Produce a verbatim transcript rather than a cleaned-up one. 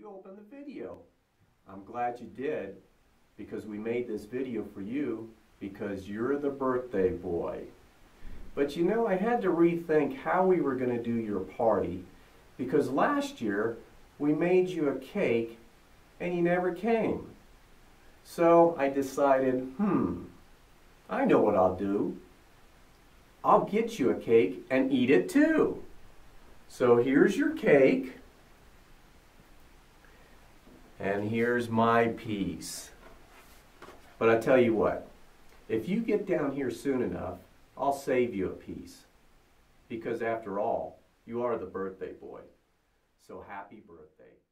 you open the video. I'm glad you did, because we made this video for you because you're the birthday boy. But you know, I had to rethink how we were going to do your party, because last year we made you a cake and you never came. So I decided, hmm, I know what I'll do. I'll get you a cake and eat it too. So here's your cake, and here's my piece. But I tell you what, if you get down here soon enough, I'll save you a piece. Because after all, you are the birthday boy. So happy birthday.